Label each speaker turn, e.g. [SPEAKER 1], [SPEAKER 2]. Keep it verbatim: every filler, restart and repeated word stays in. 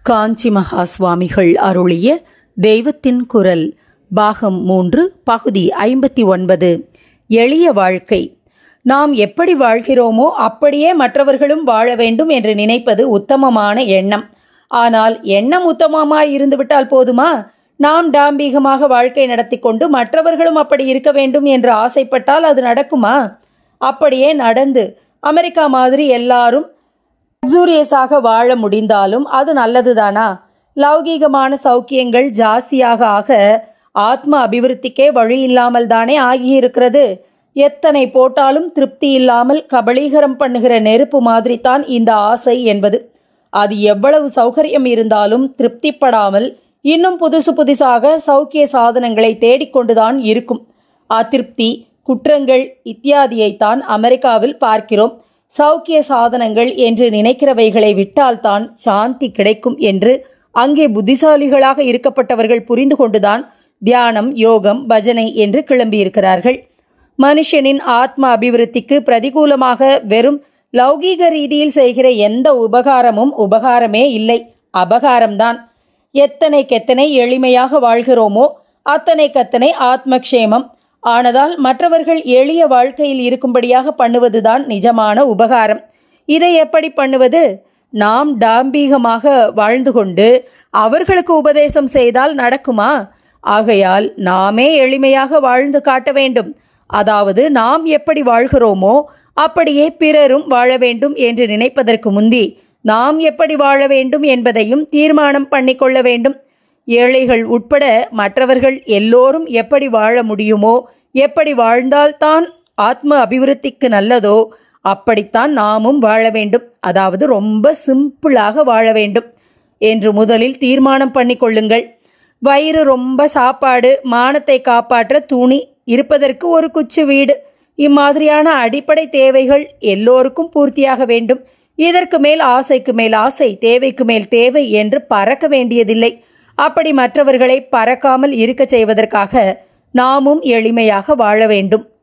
[SPEAKER 1] காஞ்சி மகா சுவாமிகள் அருளிய தெய்வத்தின் குரல் பாகம் மூன்று பகுதி ஐம்பத்தி ஒன்பது. எளிய வாழ்க்கை. நாம் எப்படி வாழ்கிறோமோ அப்படியே மற்றவர்களும் வாழ வேண்டும் என்று நினைப்பது உத்தமமான எண்ணம். ஆனால் எண்ணம் உத்தமமாய் இருந்துவிட்டால் போதுமா? நாம் டாம்பீகமாக வாழ்க்கை நடத்தி கொண்டு மற்றவர்களும் அப்படி இருக்க வேண்டும் என்று ஆசைப்பட்டால் அது நடக்குமா? அப்படியே நடந்து அமெரிக்கா மாதிரி எல்லாரும் லக்ஸூரியஸாக வாழ முடிந்தாலும் அது நல்லதுதானா? லௌகீகமான சௌக்கியங்கள் ஜாஸ்தியாக ஆக ஆத்ம அபிவிருத்திக்கே வழி இல்லாமல் தானே ஆகியிருக்கிறது. எத்தனை போட்டாலும் திருப்தி இல்லாமல் கபளீகரம் பண்ணுகிற நெருப்பு மாதிரி தான் இந்த ஆசை என்பது. அது எவ்வளவு சௌகரியம் இருந்தாலும் திருப்திப்படாமல் இன்னும் புதுசு புதுசாக சௌக்கிய சாதனங்களை தேடிக்கொண்டுதான் இருக்கும். அதிருப்தி, குற்றங்கள் இத்தியாதியைத்தான் அமெரிக்காவில் பார்க்கிறோம். சௌக்கிய சாதனங்கள் என்று நினைக்கிறவைகளை விட்டால்தான் சாந்தி கிடைக்கும் என்று அங்கே புத்திசாலிகளாக இருக்கப்பட்டவர்கள் புரிந்து கொண்டுதான் தியானம், யோகம், பஜனை என்று கிளம்பியிருக்கிறார்கள். மனுஷனின் ஆத்ம அபிவிருத்திக்கு பிரதிகூலமாக வெறும் லௌகீக ரீதியில் செய்கிற எந்த உபகாரமும் உபகாரமே இல்லை, அபகாரம்தான். எத்தனைக்கெத்தனை எளிமையாக வாழ்கிறோமோ அத்தனைக்கத்தனை ஆத்மக்ஷேமம் ஆனதால் மற்றவர்கள் எளிய வாழ்க்கையில் இருக்கும்படியாக பண்ணுவதுதான் நிஜமான உபகாரம். இதை எப்படி பண்ணுவது? நாம் டாம்பீகமாக வாழ்ந்து கொண்டு அவர்களுக்கு உபதேசம் செய்தால் நடக்குமா? ஆகையால் நாமே எளிமையாக வாழ்ந்து காட்ட வேண்டும். அதாவது நாம் எப்படி வாழ்கிறோமோ அப்படியே பிறரும் வாழ வேண்டும் என்று நினைப்பதற்கு முந்தி நாம் எப்படி வாழ வேண்டும் என்பதையும் தீர்மானம் பண்ணிக்கொள்ள வேண்டும். ஏழைகள் உட்பட மற்றவர்கள் எல்லோரும் எப்படி வாழ முடியுமோ, எப்படி வாழ்ந்தால்தான் ஆத்ம அபிவிருத்திக்கு நல்லதோ அப்படித்தான் நாமும் வாழ வேண்டும். அதாவது ரொம்ப சிம்பிளாக வாழ வேண்டும் என்று முதலில் தீர்மானம் பண்ணிக்கொள்ளுங்கள். வயிறு ரொம்ப சாப்பாடு, மானத்தை காப்பாற்ற துணி, இருப்பதற்கு ஒரு குச்சு வீடு, இம்மாதிரியான அடிப்படை தேவைகள் எல்லோருக்கும் பூர்த்தியாக வேண்டும். இதற்கு மேல் ஆசைக்கு மேல் ஆசை, தேவைக்கு மேல் தேவை என்று பறக்க வேண்டியதில்லை. அப்படி மற்றவர்களை பறக்காமல் இருக்க செய்வதற்காக நாமும் எளிமையாக வாழ வேண்டும்.